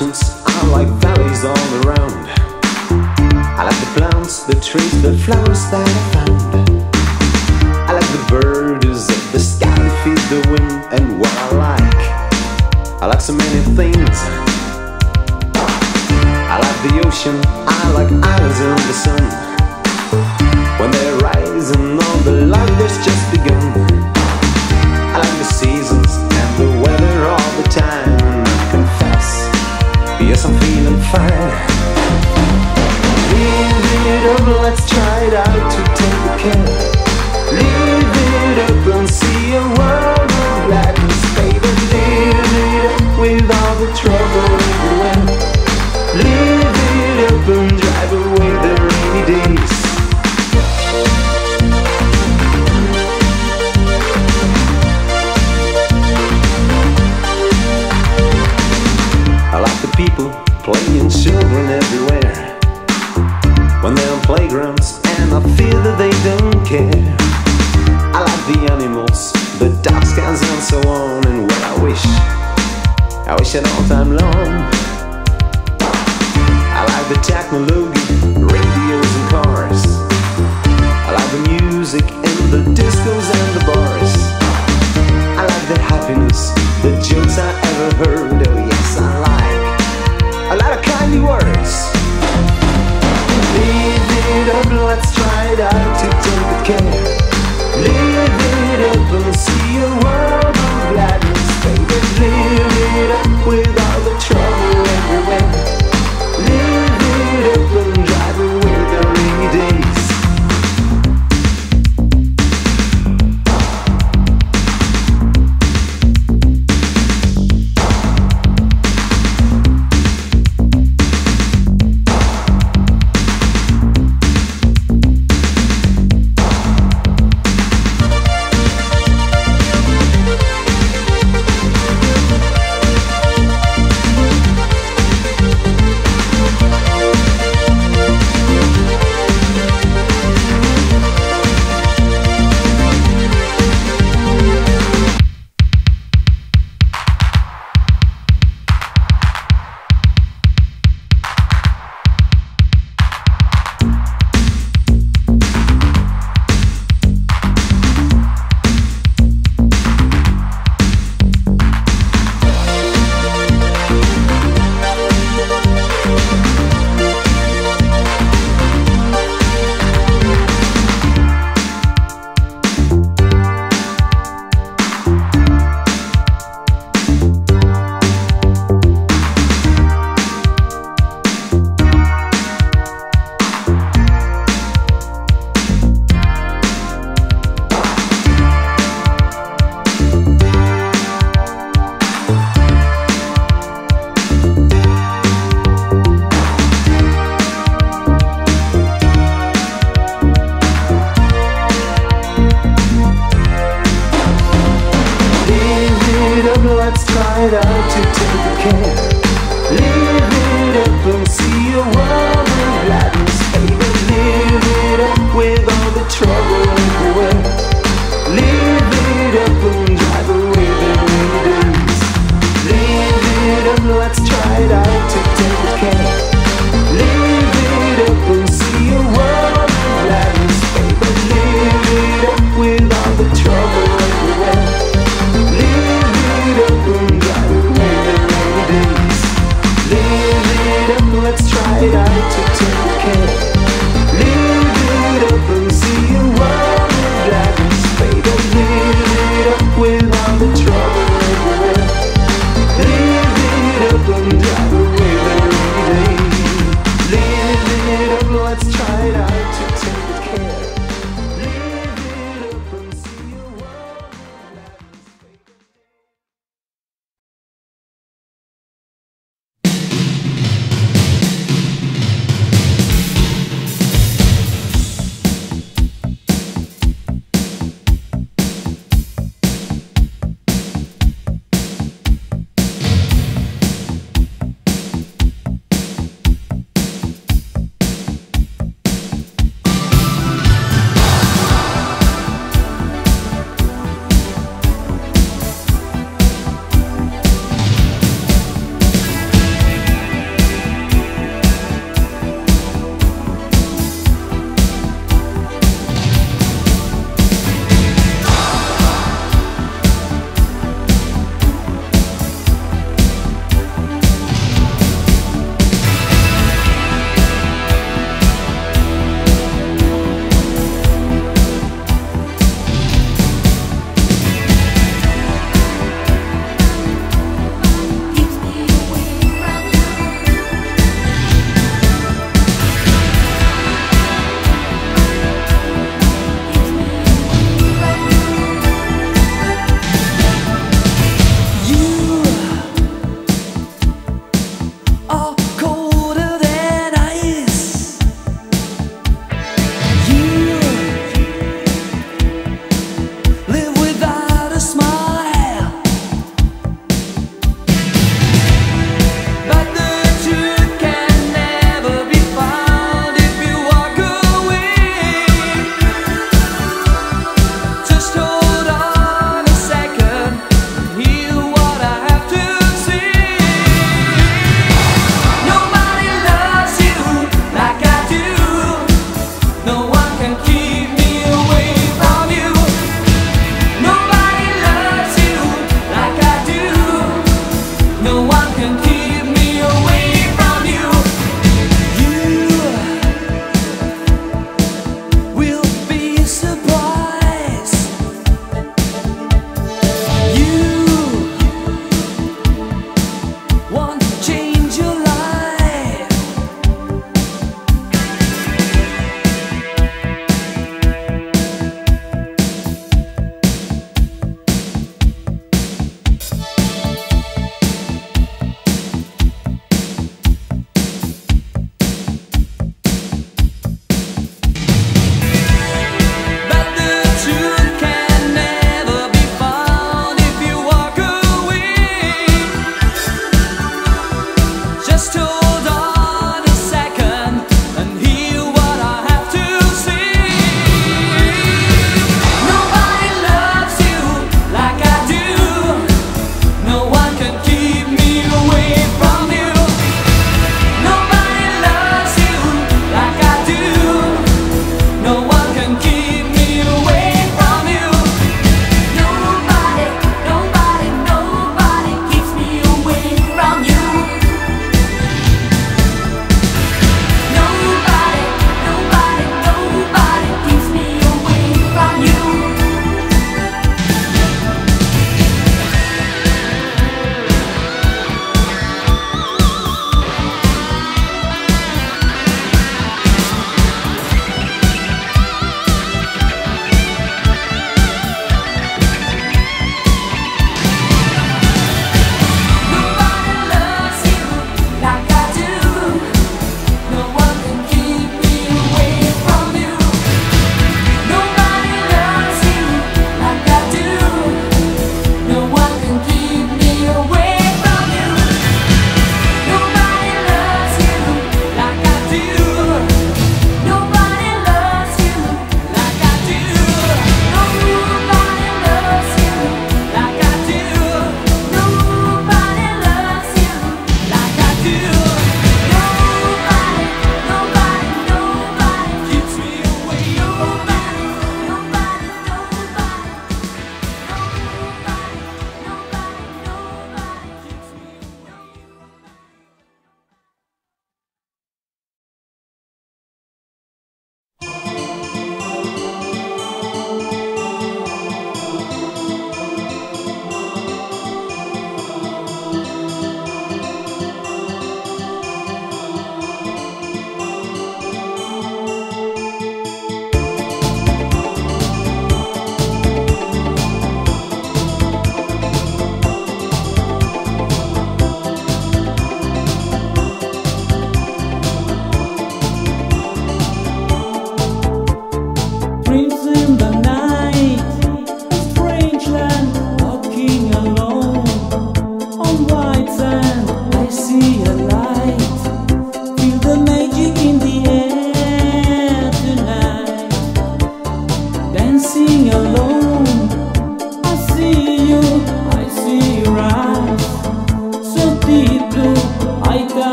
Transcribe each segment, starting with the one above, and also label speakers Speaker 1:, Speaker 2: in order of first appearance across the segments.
Speaker 1: mountains, I like valleys all around. I like the plants, the trees, the flowers that I found. I like the birds of the sky that feed the wind. And what I like so many things. I like the ocean, I like islands in the sun. When they're rising on the light that's just begun. I like the seasons and the weather all the time. And I confess, yes, I'm feeling fine. Live it up, let's try it out to take a care. Live it up and see a world of gladness, baby. Live it up with all the trouble everywhere. Live it up and drive away the rainy days. I like the people playing, children everywhere. When they're on playgrounds and I feel that they don't care. I like the animals, the dark skies and so on. And what I wish it all time long. I like the technology, radios and cars. I like the music and the discos and the bars. I like the happiness, the jokes I ever heard. Oh yes, I like a lot of kindly words. Live it up, let's try it out to take the care. Live it up and see a world of gladness, baby. Live it up with all the trouble everywhere. Live it up and drive away the rainy days. Let's try it out to take care. Live it up and see a world of gladness, baby. Live it up with all the trouble everywhere. Live it up and drive away the rainy days. Live it up, let's try it out to take care. Live it up and see a world of gladness, baby. Live it up with all the trouble everywhere. Let's try it out.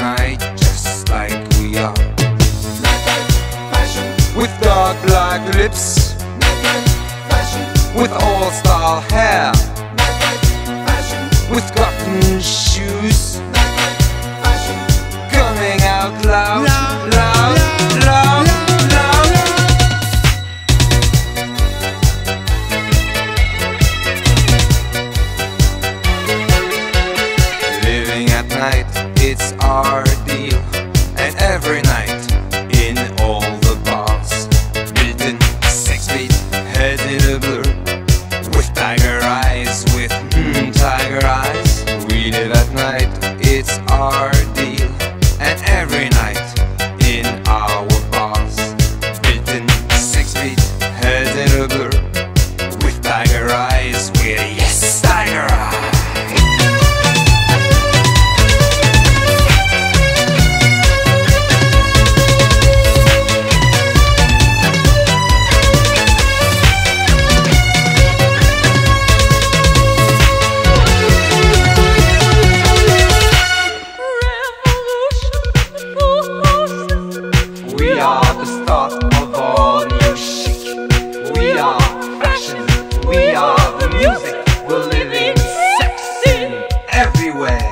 Speaker 2: night, just like we are. With dark black lips, with all-star hair, with cotton shoes, coming out loud, loud, loud, loud. Living at night, it's our deal, and every night in all the bars, built in 6 feet, head in a blur, with tiger eyes, with tiger eyes. We live at night, it's our deal, and every night in our bars, built in 6 feet, head in a blur, with tiger eyes, with yes, tiger eyes. We are the start of all new chic. We are fashion. We are the music. We're living sexy everywhere.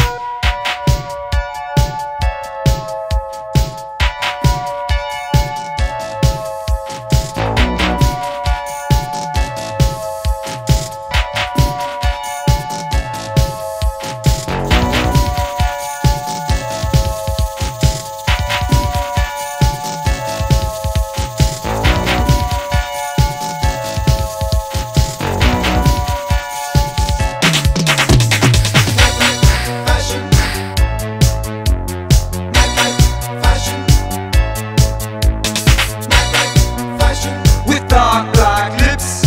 Speaker 2: With dark black lips,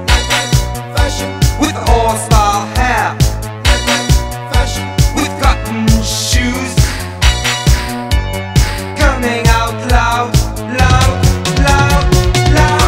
Speaker 2: with all-star hair, with cotton shoes, coming out loud, loud, loud, loud.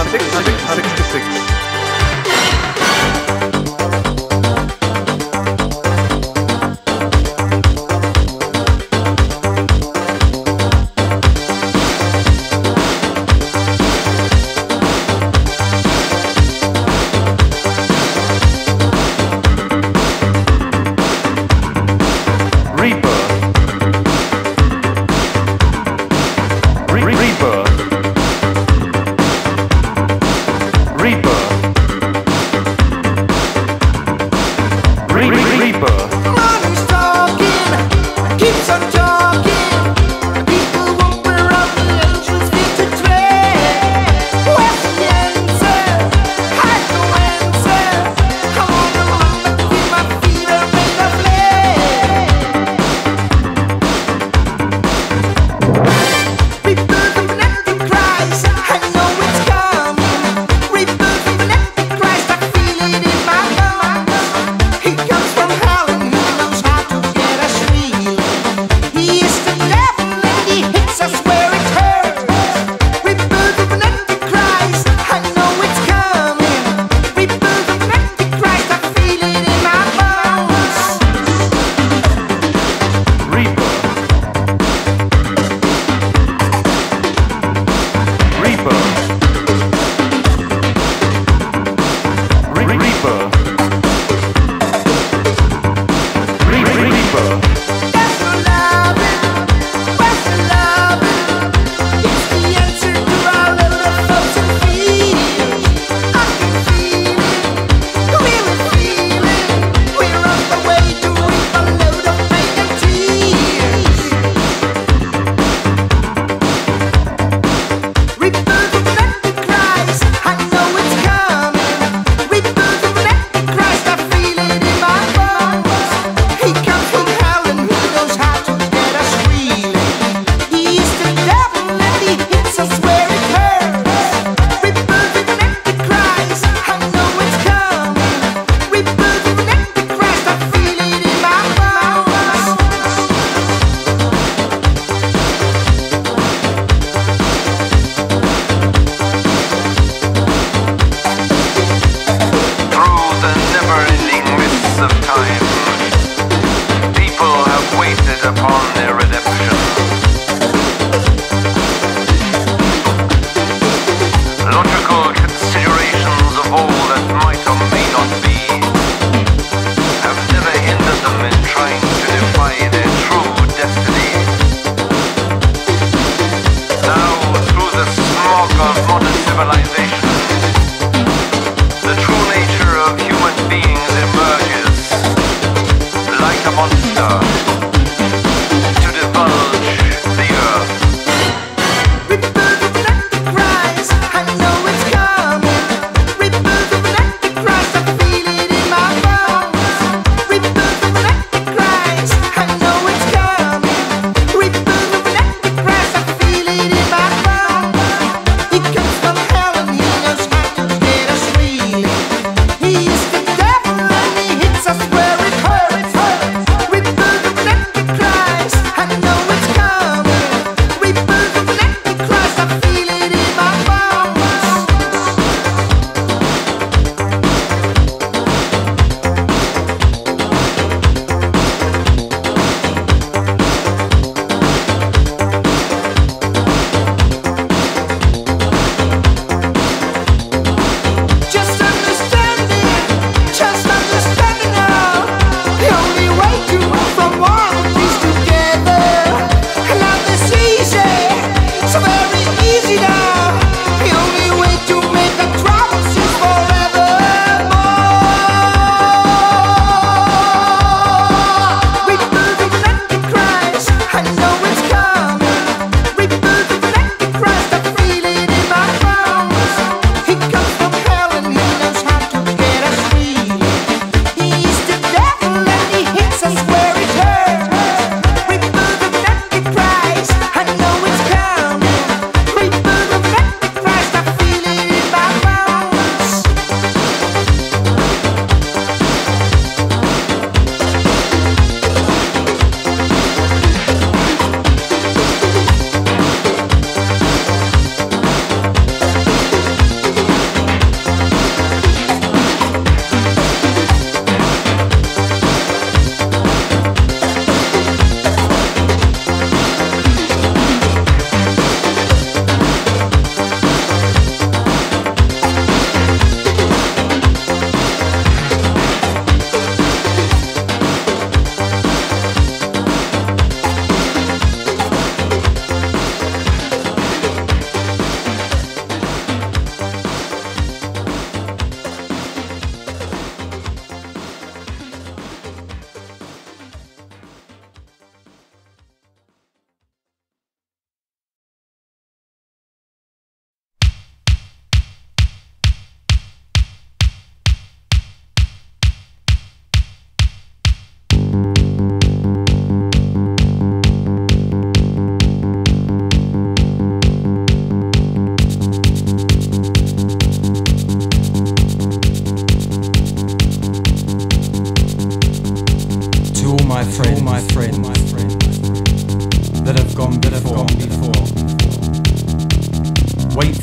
Speaker 1: Rebirth of an empty cries, I know it's coming. Rebirth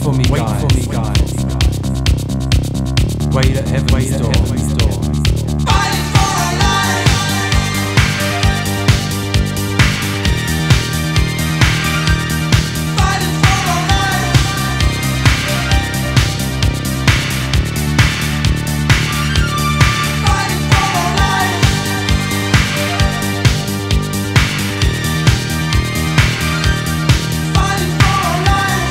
Speaker 3: for me, guys. Wait at heaven's door.
Speaker 4: Fighting for our lives. Fighting for our lives. Fighting for our lives. Fighting for our lives.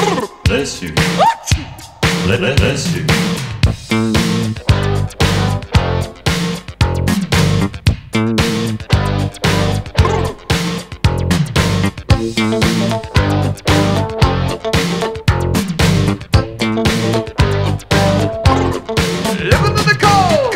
Speaker 5: Bless you. Bless you.
Speaker 2: Living in the cold.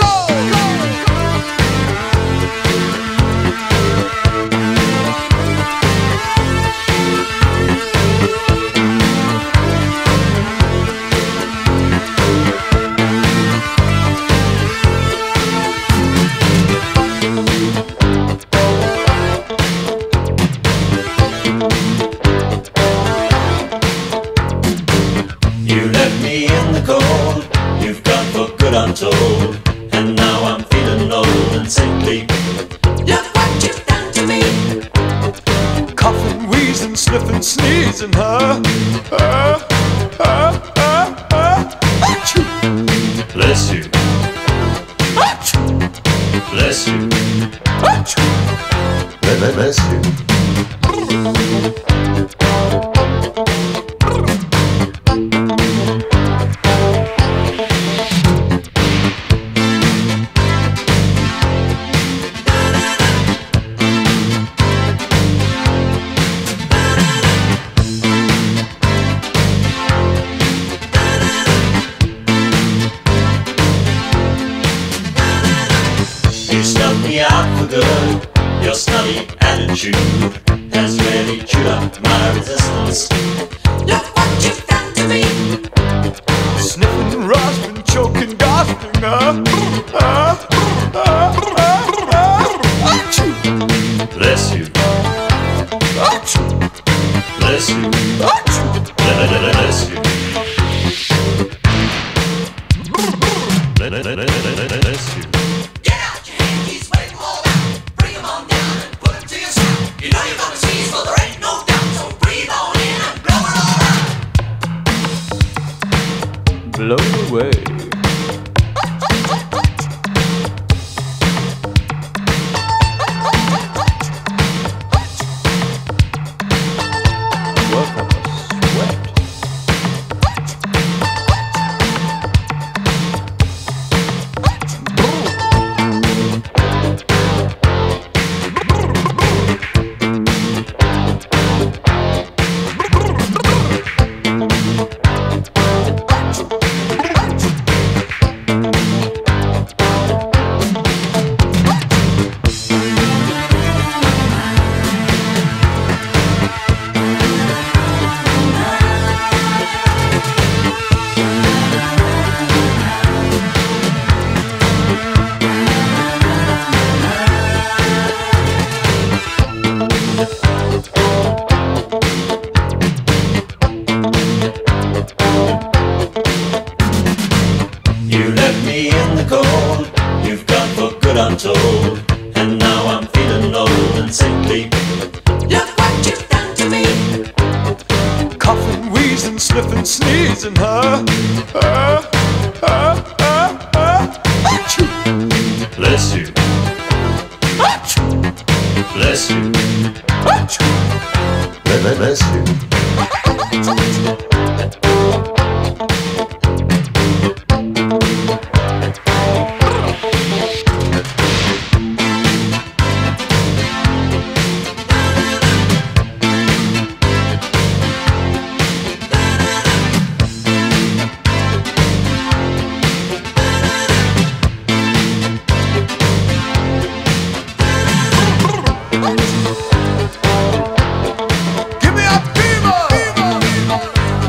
Speaker 5: You left me in the cold. You've gone for good, I'm told. And now I'm feeling old and sickly.
Speaker 4: Look what you've done to me.
Speaker 2: Coughing, wheezing, sniffing, sneezing, huh?
Speaker 5: Bless you. Bless you. Bless you. You snubbed me out for good. Your snubby attitude has really chewed up my resistance.
Speaker 4: Look what you've done to me.
Speaker 2: Sniffing, rasping, choking, gasping,
Speaker 5: Bless you. Bless you. Bless you. Bless you.
Speaker 4: Get out your hankies, wave them all out. Bring them on down and put them to your snout. You know you're gonna sneeze, well there ain't no doubt. So breathe on in and blow it all out.
Speaker 3: Blown away. Work up a sweat.
Speaker 5: You left me in the cold. You've gone for good, I'm told. And now I'm feeling old and sickly.
Speaker 4: Look what you've done to me.
Speaker 2: coughing, wheezing, sniffing, sneezing, huh?
Speaker 5: Bless you. Bless you. Bless you.
Speaker 2: Give me a fever!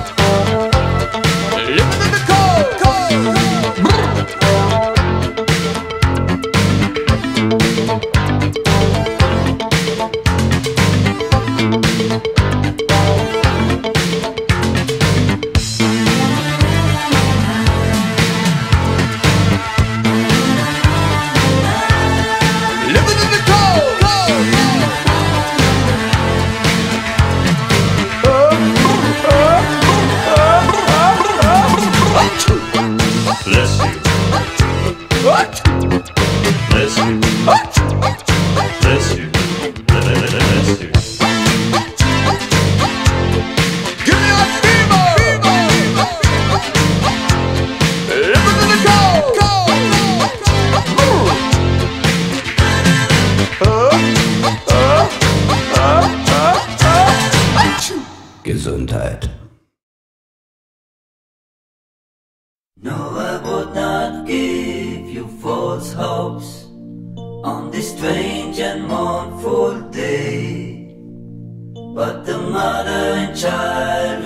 Speaker 6: false hopes on this strange and mournful day. But the mother and child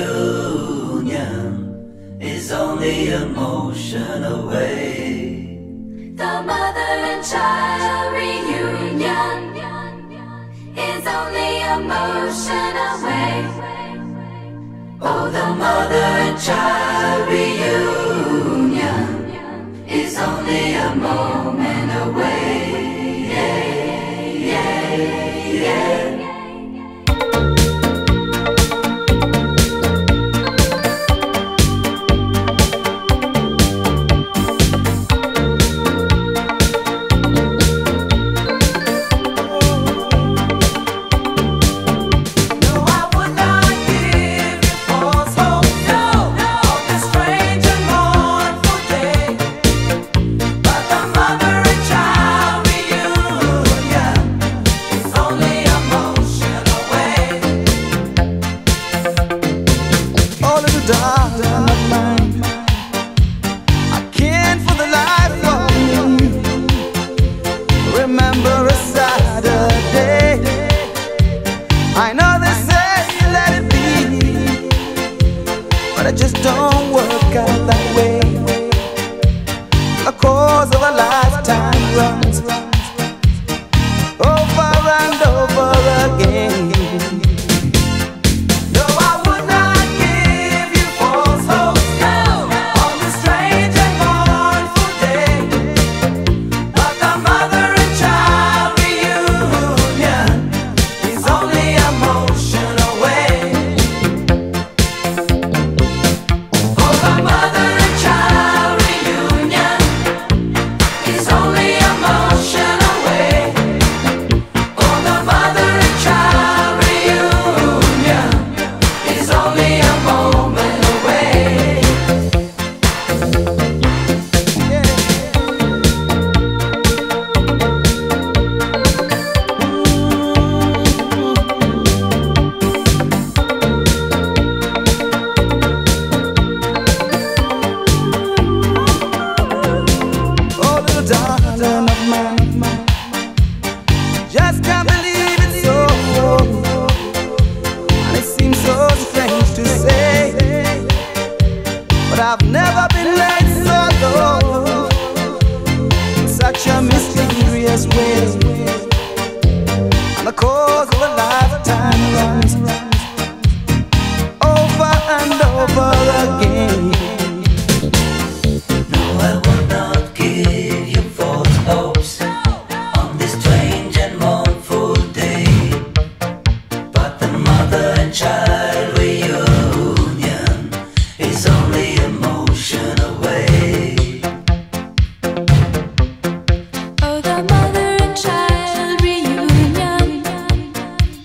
Speaker 6: reunion is only a motion away.
Speaker 7: The mother and child reunion is only a motion away.
Speaker 6: Oh, the mother and child reunion is only a moment away. Yeah, yeah, yeah.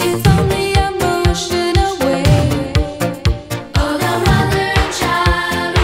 Speaker 7: Child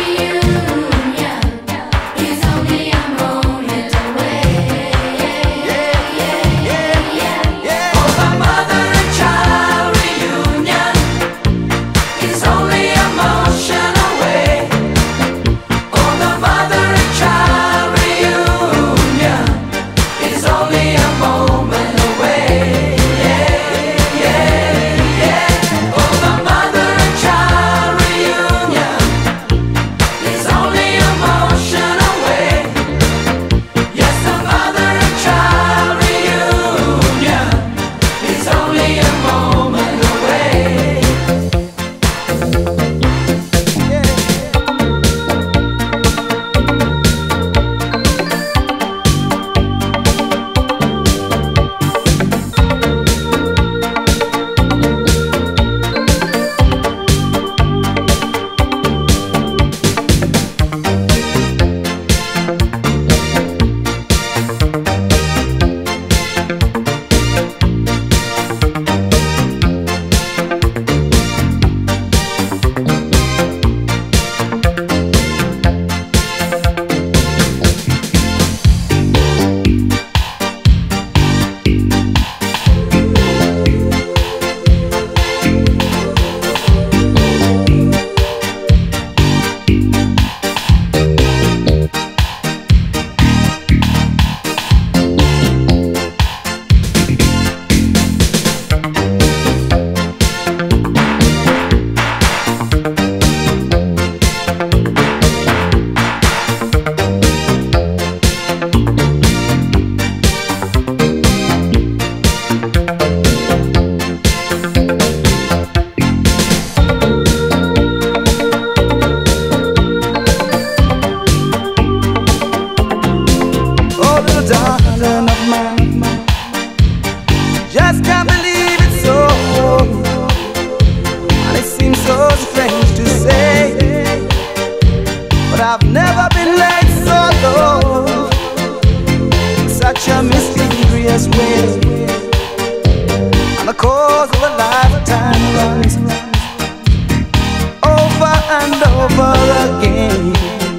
Speaker 1: over again.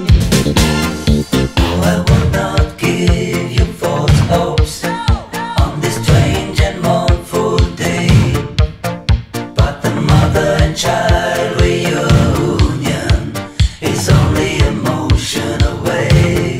Speaker 6: I will not give you false hopes on this strange and mournful day, but the mother and child reunion is only emotion away.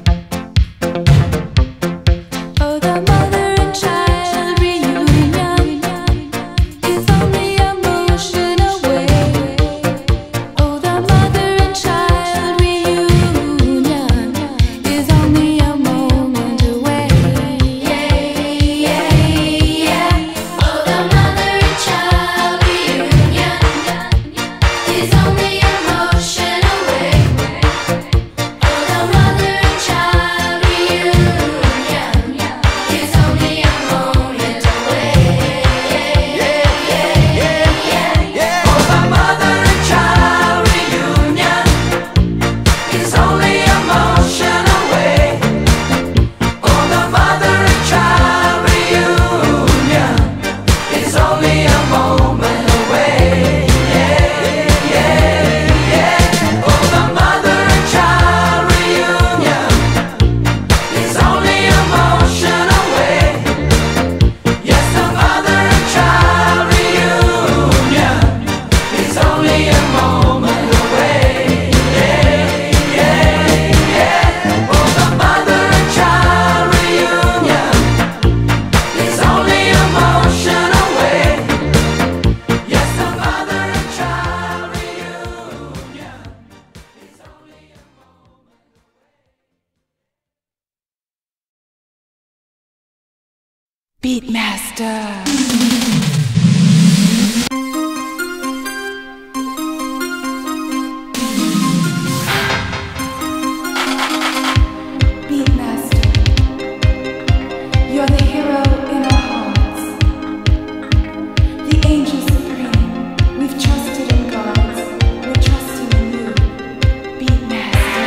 Speaker 7: Oh, the mother and child reunion is only emotion away. Oh, the mother and child reunion is only a moment away. Yeah, yeah, yeah. Oh, the mother and child reunion is only emotion away. Oh, the mother and child reunion is only a moment away. Yeah, yeah, yeah, yeah.
Speaker 6: Oh, the mother and child reunion is only emotion away. Oh, the mother and child reunion is only a moment away. Yeah, yeah, yeah. Oh, the mother and child reunion is only emotion away. Yes, the mother and child reunion is only a moment away. Yeah, yeah, yeah. Oh, the mother and child reunion is only emotion away. Yes, the mother and child reunion is only a
Speaker 7: Beatmaster. Beatmaster, you're the hero in our hearts, the angel supreme. We've trusted in gods, we're trusting in you, Beatmaster.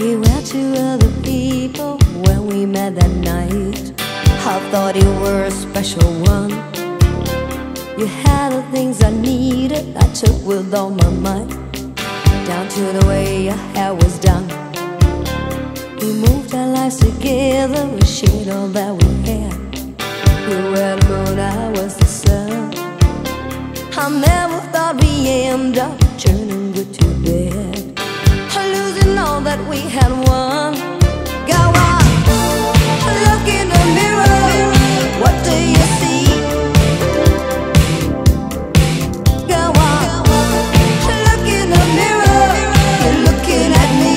Speaker 8: We were two other people when we met that night. I thought you were a special one. You had the things I needed, I took with all my might. Down to the way your hair was done. We moved our lives together, we shared all that we had. You were the moon, I was the sun. I never thought we end up turning good to bad, losing all that we had won. Go on, look in the mirror, what do you see? Go on, look in the mirror, you're looking at me.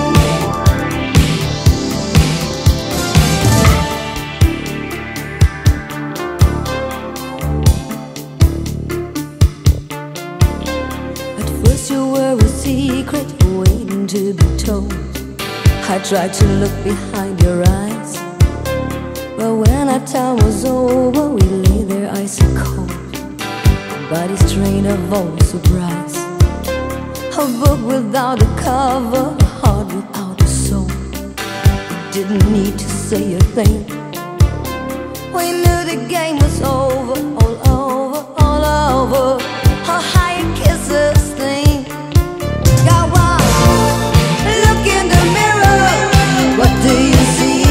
Speaker 8: At first you were a secret waiting to be told. I tried to look behind your eyes, but when our time was over, we lay there icy cold. Bodies drained of all surprise. A book without a cover, a heart without a soul. We didn't need to say a thing. We knew the game was over, all over, all over. Our higher kisses sting. Go on, look in the mirror, what do you see?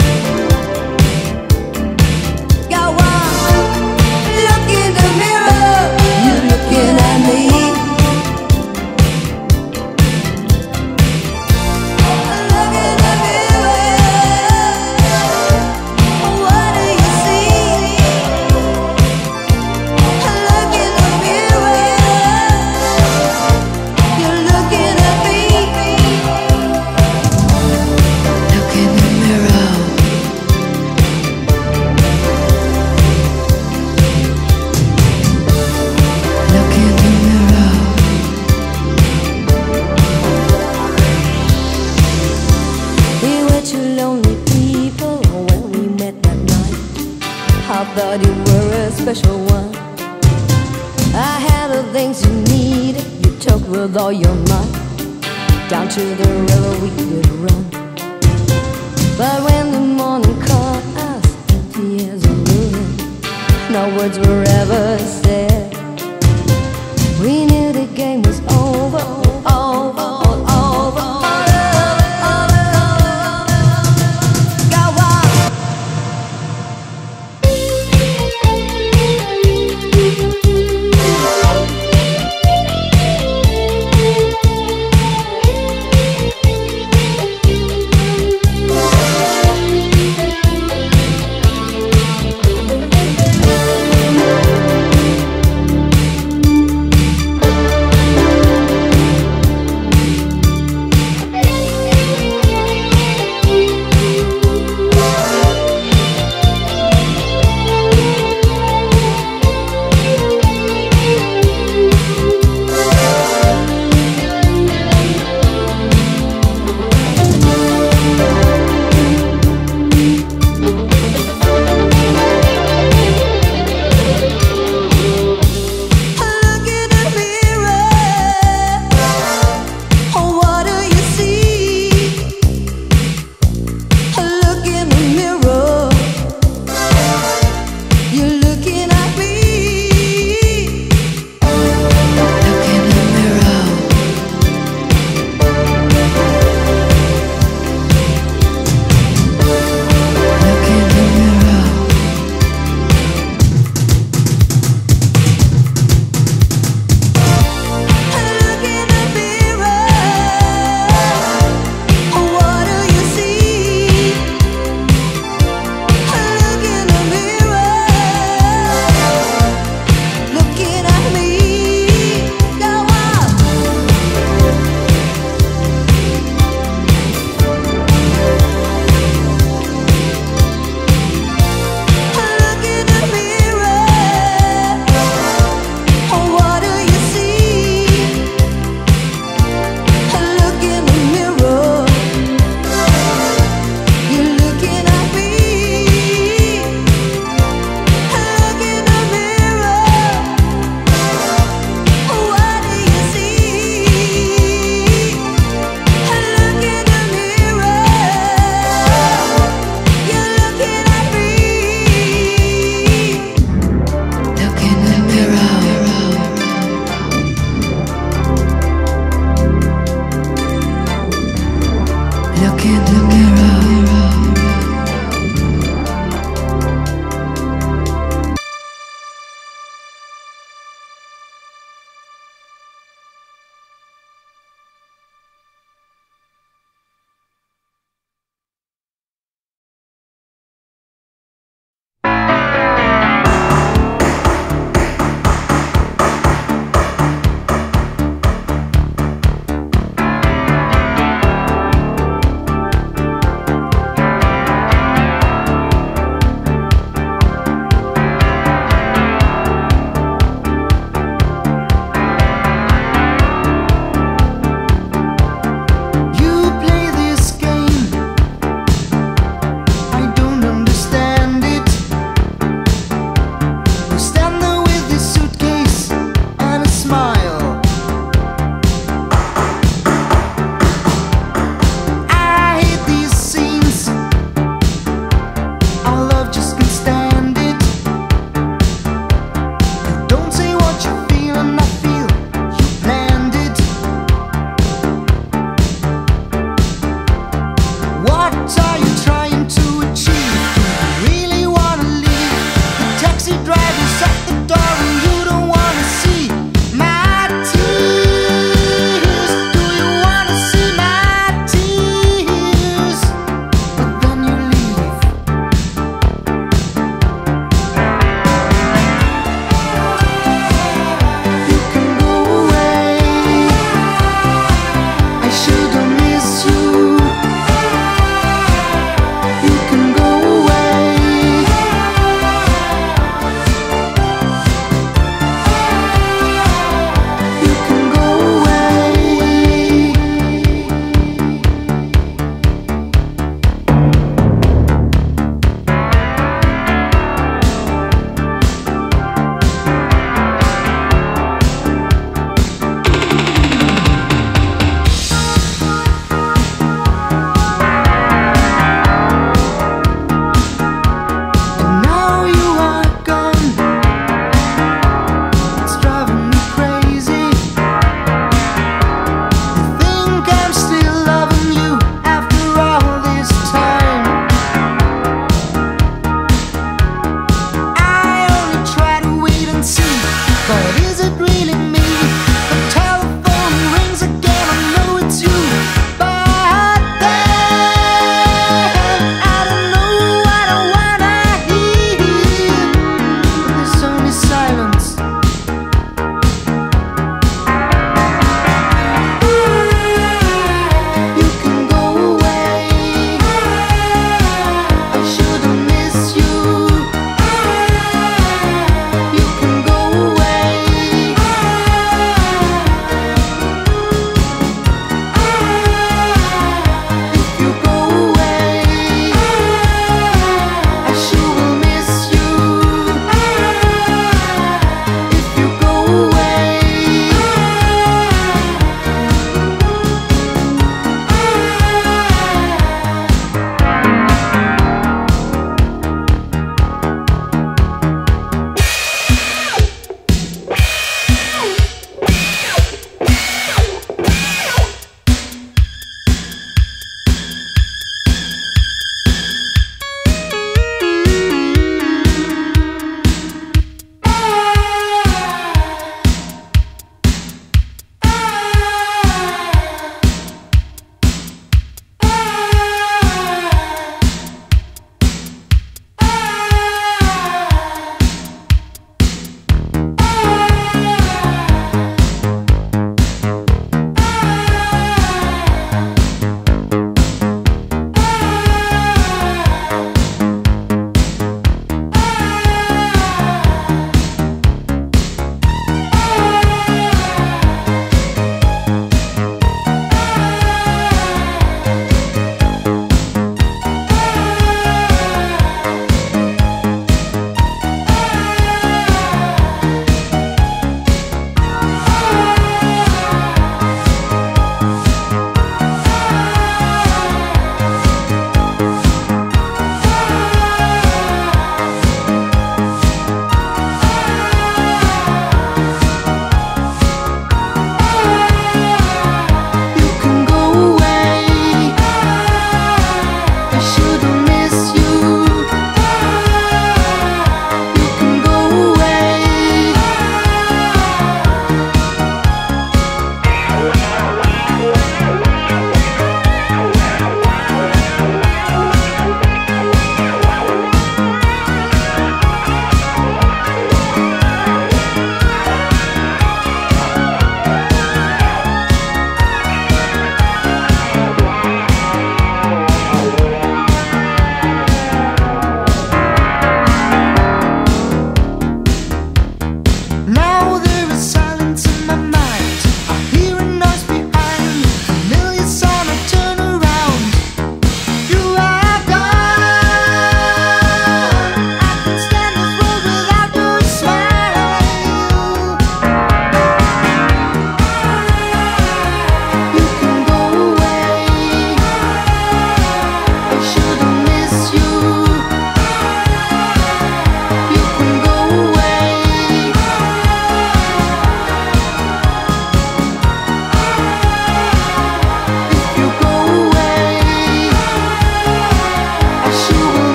Speaker 8: Go on, look in the mirror, you're looking at me. Look in the mirror, what do you see? Look in the mirror, you're looking at me. Look in the mirror. Look in the mirror. We were two lonely people when we met that night. I thought you were a special one. I had the things you needed, you took with all your might. Down to the river we could run. But when the morning caught us, empty as a ruin, no words were ever said. We knew the game was over, over, all over, all over. Go on. in the mirror.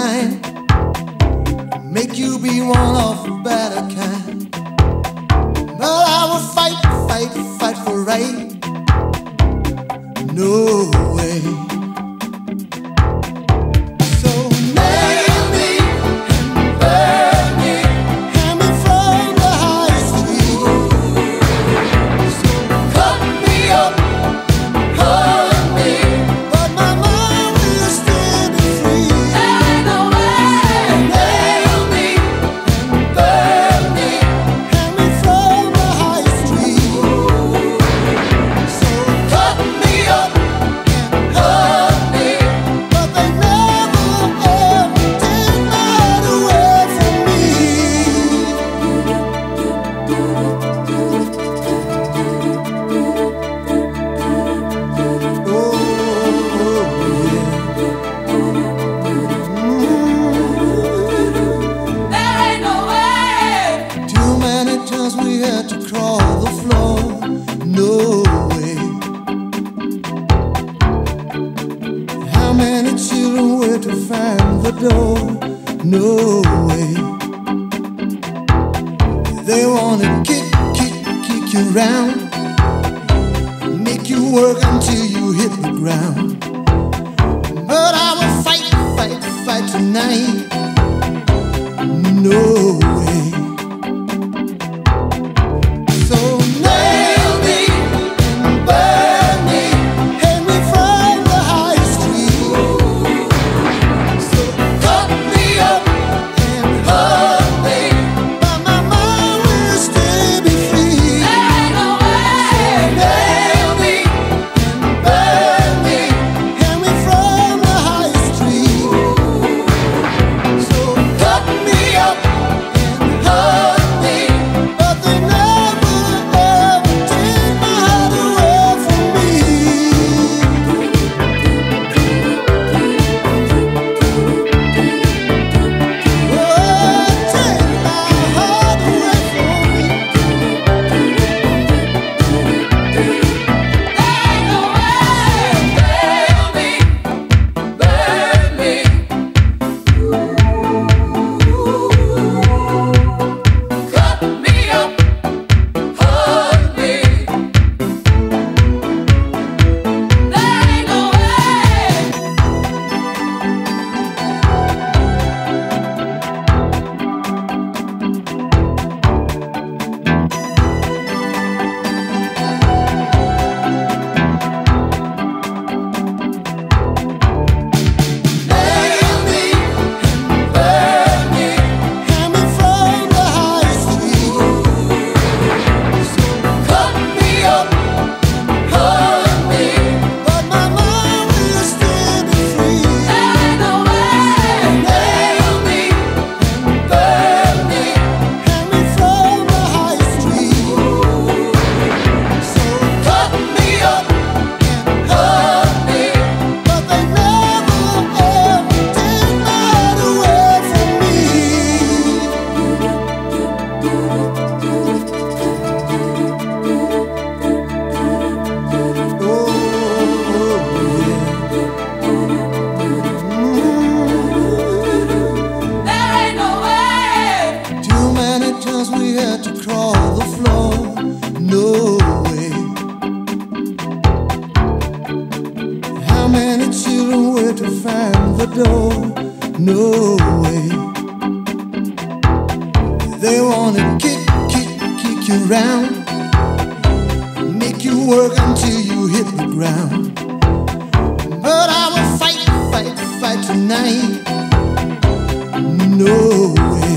Speaker 9: mind, make you be one of a better kind. But I will fight, fight, fight for right. No way. So nail me and burn me, hang me from the high street. So cut me up, hurt me, but my mind will still be free. There ain't no way. Nail me and burn me, hang me from the high street. So cut me up and hurt me, but they never ever take my heart away from me.
Speaker 4: There ain't no way.
Speaker 9: Too many times we had to crawl the floor. No way. How many children were to find the door? No way. They wanna kick you round, make you work until you hit the ground. But I will fight, fight, fight tonight. No way. So nail me and burn me, hang me from the high street. So cut me up and hurt me, but my mind will still be free.
Speaker 4: There ain't no way.
Speaker 9: Nail me and burn me, hang me from the high street. So cut me up and hurt me, but they never ever take my heart away from me. Oh, take my heart away from me.
Speaker 4: There ain't no way. Nail me, burn me. Cut me up, hurt me. There ain't no way.
Speaker 9: Nail me and burn me, hang me from the high street. So cut me up and hurt me, but my mind will still be free.
Speaker 4: There ain't no way.
Speaker 9: Nail me and burn me, hang me from the high street. So cut me up and hurt me, but they never ever take my heart away from me.
Speaker 4: There ain't no way.
Speaker 9: Too many times we had to crawl the floor. No way. How many children were to find the door? No way. They wanna kick you round, make you work until you hit the ground. But I will fight, fight, fight tonight. No way.